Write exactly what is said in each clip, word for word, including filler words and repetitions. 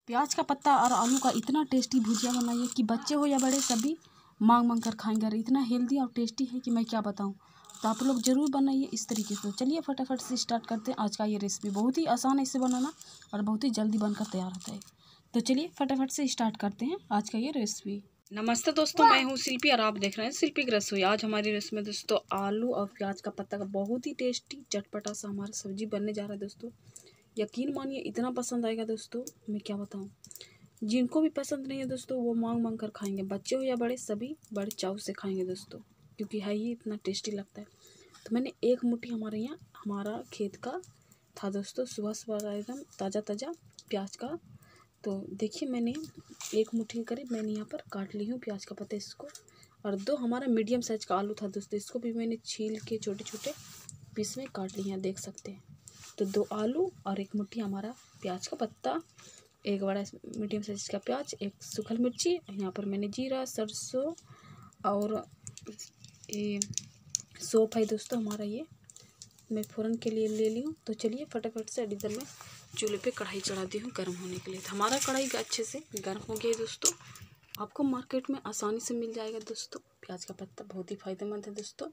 प्याज का पत्ता और आलू का इतना टेस्टी भुजिया बनाइए कि बच्चे हो या बड़े सभी मांग मांग कर खाएंगे। और इतना हेल्दी और टेस्टी है कि मैं क्या बताऊं। तो आप लोग ज़रूर बनाइए इस तरीके से। चलिए फटाफट से स्टार्ट करते हैं आज का ये रेसिपी। बहुत ही आसान है इसे बनाना और बहुत ही जल्दी बनकर तैयार होता है। तो चलिए फटाफट से स्टार्ट करते हैं आज का ये रेसिपी। नमस्ते दोस्तों, मैं हूँ शिल्पी और आप देख रहे हैं शिल्पी की रसोई। आज हमारी रेसिपी में दोस्तों आलू और प्याज का पत्ता का बहुत ही टेस्टी चटपटा सा हमारा सब्जी बनने जा रहा है दोस्तों। यकीन मानिए इतना पसंद आएगा दोस्तों, मैं क्या बताऊँ। जिनको भी पसंद नहीं है दोस्तों वो मांग मांग कर खाएंगे, बच्चे हो या बड़े सभी बड़े चाव से खाएंगे दोस्तों, क्योंकि है ही इतना टेस्टी लगता है। तो मैंने एक मुट्ठी हमारे यहाँ हमारा खेत का था दोस्तों, सुबह सुबह एकदम ताज़ा ताज़ा प्याज का। तो देखिए मैंने एक मुट्ठी करीब मैंने यहाँ पर काट ली हूँ प्याज का पत्ता इसको। और दो हमारा मीडियम साइज का आलू था दोस्तों, इसको भी मैंने छील के छोटे छोटे पीस में काट लिया, देख सकते हैं। तो दो आलू और एक मुट्ठी हमारा प्याज का पत्ता, एक बड़ा मीडियम साइज का प्याज, एक सूखल मिर्ची, यहाँ पर मैंने जीरा सरसों और ये सौंफ है दोस्तों हमारा, ये मैं फ़ौरन के लिए ले ली हूँ। तो चलिए फटाफट से इधर में चूल्हे पे कढ़ाई चढ़ा दी हूँ गर्म होने के लिए। तो हमारा कढ़ाई अच्छे से गर्म हो गया है दोस्तों। आपको मार्केट में आसानी से मिल जाएगा दोस्तों प्याज का पत्ता, बहुत ही फ़ायदेमंद है दोस्तों।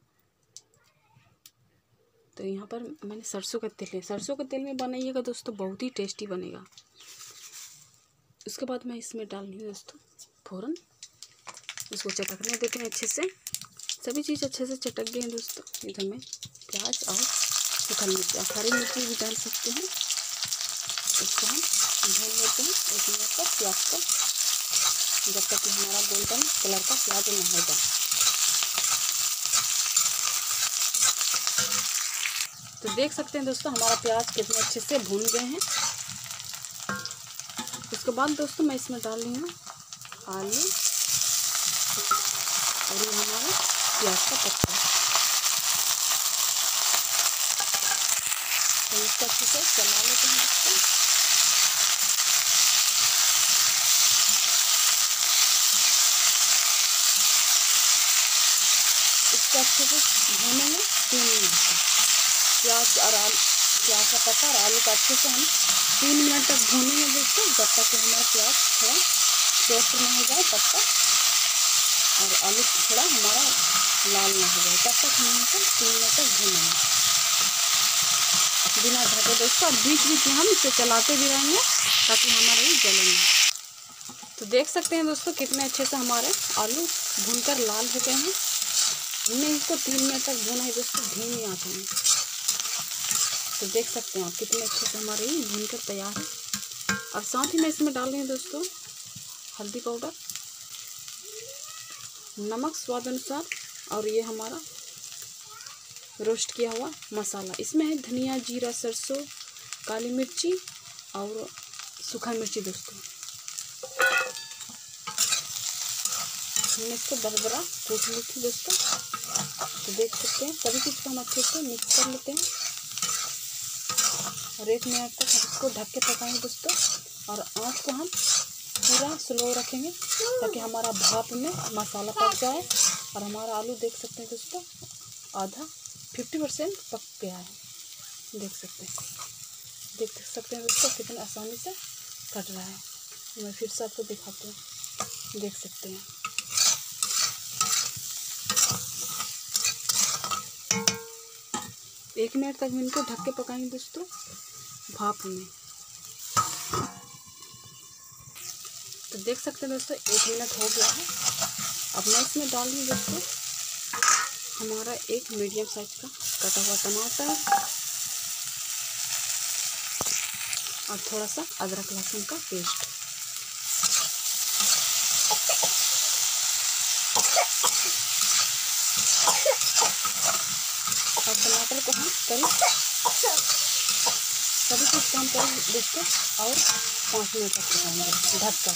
तो यहाँ पर मैंने सरसों का तेल लिया, सरसों के तेल में बनाइएगा दोस्तों, बहुत ही टेस्टी बनेगा। उसके बाद मैं इसमें डाल रही हूँ दोस्तों फ़ौरन, इसको चटकने देते हैं अच्छे से। सभी चीज़ अच्छे से चटक गए हैं दोस्तों। इधर में प्याज और सूखा मिर्च और हरी मिर्ची भी डाल सकते हैं। इसको हम भून लेते हैं एक मिनट तक प्याज को, जब तक कि हमारा गोल्डन कलर का प्याज नहीं हो जाए। तो देख सकते हैं दोस्तों हमारा प्याज कितने अच्छे से भून गए हैं। उसके बाद दोस्तों मैं इसमें डाल रही हूँ आलू और ये हमारा प्याज का पत्ता। तो इसको अच्छे से चला लेते हैं दोस्तों। इसको अच्छे से भूनेंगे तीन मिनट तक। प्याज और आलू प्याज का पत्ता और आलू का अच्छे से हम तीन मिनट तक भूनेंगे दोस्तों, जब तक कि हमारा प्याज थोड़ा सॉफ्ट नहीं हो जाए तब तक, और आलू थोड़ा हमारा लाल ना हो जाए तब तक हम इसे तीन मिनट तक भूनेंगे बिना ढके दोस्तों। और बीच बीच में हम इसे चलाते भी रहेंगे ताकि हमारे ये जले नहीं। तो देख सकते हैं दोस्तों कितने अच्छे से हमारे आलू भूनकर लाल हो गए हैं। हमने इसको तीन मिनट तक भूना है दोस्तों धीमी आंच में। तो देख सकते हैं आप कितने अच्छे से हमारे ये भूनकर तैयार है। और साथ ही मैं इसमें डाल रही हूँ दोस्तों हल्दी पाउडर, नमक स्वाद अनुसार, और ये हमारा रोस्ट किया हुआ मसाला। इसमें है धनिया, जीरा, सरसों, काली मिर्ची और सूखा मिर्ची दोस्तों। मैंने इसको बरबरा कूट ली थी दोस्तों। तो देख सकते हैं सभी चीज़ को हम अच्छे से मिक्स कर लेते हैं और एक मिनट तक हम इसको ढक के पकाएंगे दोस्तों। और आँच को हम पूरा स्लो रखेंगे ताकि हमारा भाप में मसाला पक जाए। और हमारा आलू देख सकते हैं दोस्तों आधा फिफ्टी परसेंट पक गया है, देख सकते हैं देख सकते हैं दोस्तों कितने आसानी से कट रहा है। मैं फिर से आपको दिखाती हूँ, देख सकते हैं। एक मिनट तक इनको ढक के पकाएंगे दोस्तों भाप में। तो देख सकते हैं दोस्तों एक मिनट हो गया है। अब मैं इसमें डाल दूँ दोस्तों हमारा एक मीडियम साइज का कटा हुआ टमाटर और थोड़ा सा अदरक लहसुन का पेस्ट। और टमाटर को हम करीब सभी कुछ काम करेंगे दोस्तों और पाँच मिनट तक पकाएंगे ढककर।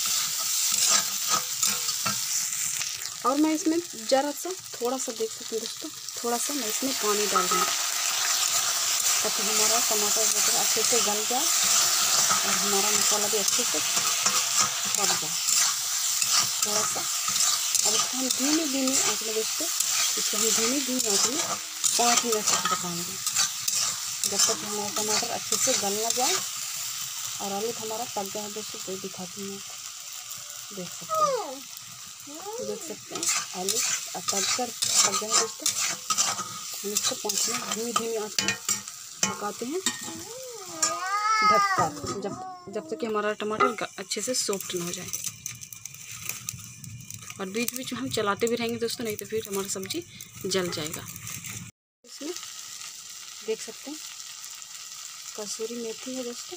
और मैं इसमें ज़रा सा थोड़ा सा देख सकते हैं दोस्तों, थोड़ा सा मैं इसमें पानी डाल दूँगी ताकि हमारा टमाटर वगैरह अच्छे से गल जाए और हमारा मसाला भी अच्छे से पक जाए थोड़ा सा। अब इसको हम धीमी धीमी आँच में दोस्तों इसको हम धीमी धीमी आँच में पाँच मिनट तक पकाएंगे, जब तक हमारा टमाटर अच्छे से गल ना जाए और आलू हमारा पक गया है दोस्तों, तो दिखाती हूँ, देख सकते हैं देख सकते हैं आलू पक कर पक गया है दोस्तों। हम इसको पाँच मिनट धीमी धीमी आंच में पकाते हैं ढककर, जब जब तक कि हमारा टमाटर अच्छे से सॉफ्ट ना हो जाए। और बीच बीच में हम चलाते भी रहेंगे दोस्तों, नहीं तो फिर हमारा सब्जी जल जाएगा। इसमें देख सकते हैं कसूरी मेथी है दोस्तों,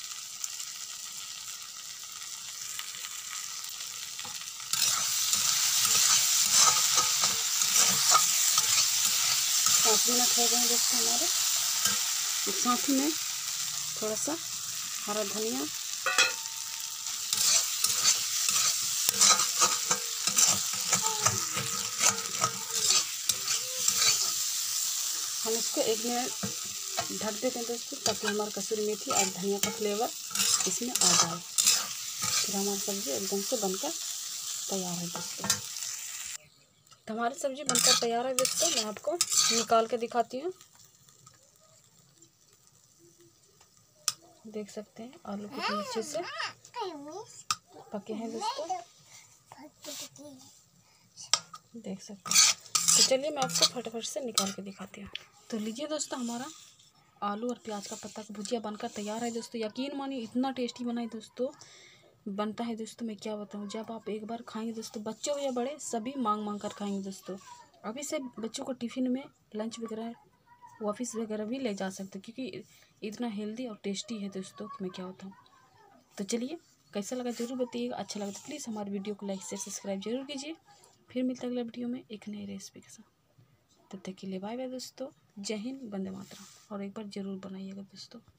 पाँच मिनट हो गए हैं दोस्तों हमारे। साथ ही में थोड़ा सा हरा धनिया, हम इसको एक मिनट ढक देते हैं दोस्तों, ताकि हमारा कसूरी मेथी और धनिया का फ्लेवर इसमें आ जाए। फिर हमारी सब्ज़ी एकदम से बनकर तैयार है दोस्तों। तो हमारी सब्ज़ी बनकर तैयार है दोस्तों, मैं आपको निकाल के दिखाती हूँ। देख सकते हैं आलू कितने अच्छे से पके हैं दोस्तों, देख सकते हैं। तो चलिए मैं आपको फटाफट से निकाल के दिखाती हूँ। तो लीजिए दोस्तों, हमारा आलू और प्याज का पत्ता का भुजिया बनकर तैयार है दोस्तों। यकीन मानिए इतना टेस्टी बना है दोस्तों, बनता है दोस्तों, मैं क्या बताऊँ। जब आप एक बार खाएंगे दोस्तों, बच्चे हो या बड़े सभी मांग मांग कर खाएंगे दोस्तों। अभी से बच्चों को टिफ़िन में लंच वगैरह ऑफिस वगैरह भी ले जा सकते, क्योंकि इतना हेल्दी और टेस्टी है दोस्तों कि मैं क्या बताऊँ। तो चलिए कैसा लगा ज़रूर बताइएगा, अच्छा लगा तो प्लीज़ हमारे वीडियो को लाइक से सब्सक्राइब जरूर कीजिए। फिर मिलते अगले वीडियो में एक नई रेसिपी के साथ, तब तक के लिए बाय बाय दोस्तों। जय हिंद, वंदे मातरम। और एक बार ज़रूर बनाइएगा दोस्तों।